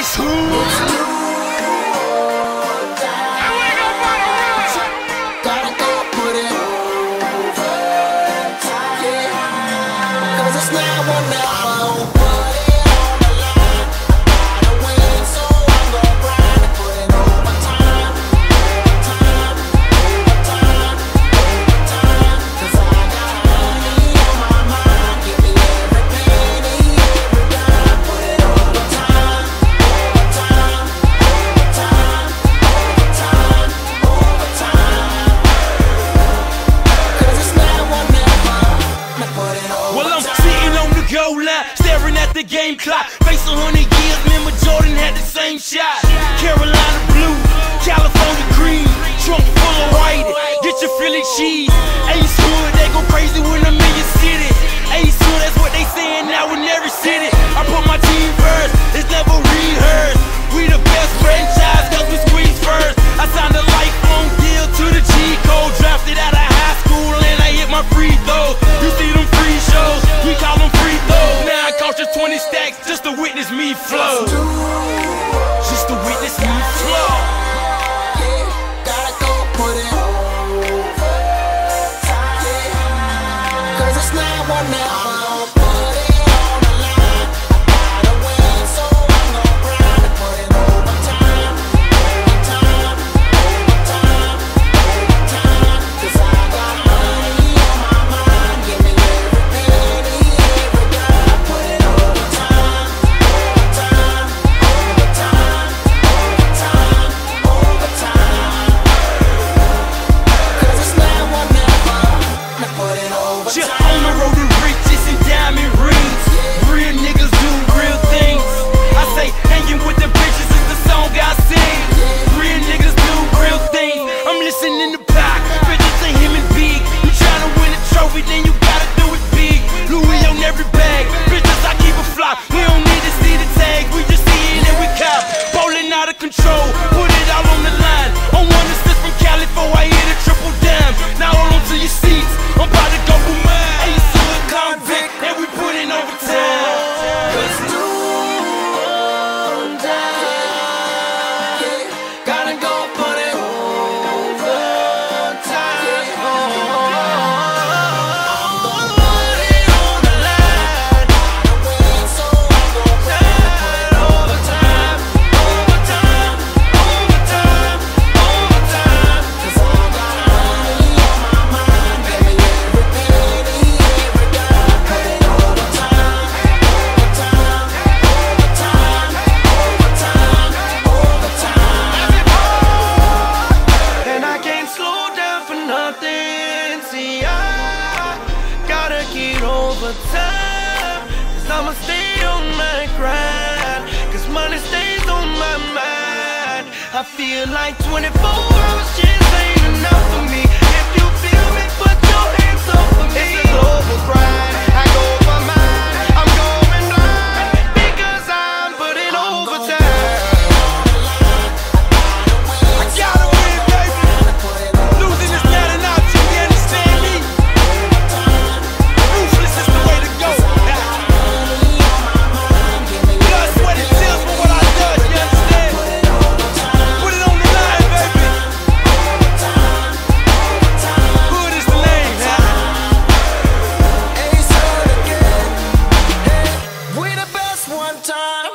Ace Hood. Staring at the game clock, face 100 years, remember Jordan had the same shot. Carolina blue, California green, trunk full of white, get your Philly cheese. Ace Hood, they go crazy when I'm in your city. Ace Hood, that's what they saying now in every city. I put my team first, it's never rehearsed. We the best franchise cause we squeeze first. I signed a lifelong deal to the G code, drafted out of high school and I hit my free throws. You see them free shows, we call them free throws. Now I cost you 20 stacks just to witness me flow. Just to witness me flow. Gotta go put it over. Cause it's not one now. On the road to riches and diamond rings. Real niggas do real things. I say hanging with the bitches is the song I sing. Real niggas do real things. I'm listening to Pac, bitches say him and big. You tryna win a trophy, then you gotta do it big. Louis on every bag, bitches I keep a flop. We don't need to see the tags, we just see it and we cop. Bowling out of control, put it all on the line. On one assist from Cali before I hit a triple dime. Now hold on to your seats, I'm about to go for mine. And we put in overtime. Let's do gotta go put it overtime. Put it on the line. So I'm gonna put it overtime. Overtime, overtime, overtime. Cause I got money on my mind. Give me every penny, every dime. Put it overtime, overtime, overtime, overtime, overtime. And I can't slow down for nothing. See, I gotta get overtime. Cause I'ma stay on my grind. Cause money stays on my mind. I feel like 24 hours just ain't enough for me. If you feel me, put your hands up for me. It's a global grind. I go for mine. I'm going blind. Because I'm putting overtime. I gotta win, baby. Losing is not an option, you understand me? Ruthless is the way to go. Blood, sweat, and tears for what I done, you understand? Put it on the line, baby. Hood is the name, Ace Hood again. We the best one time.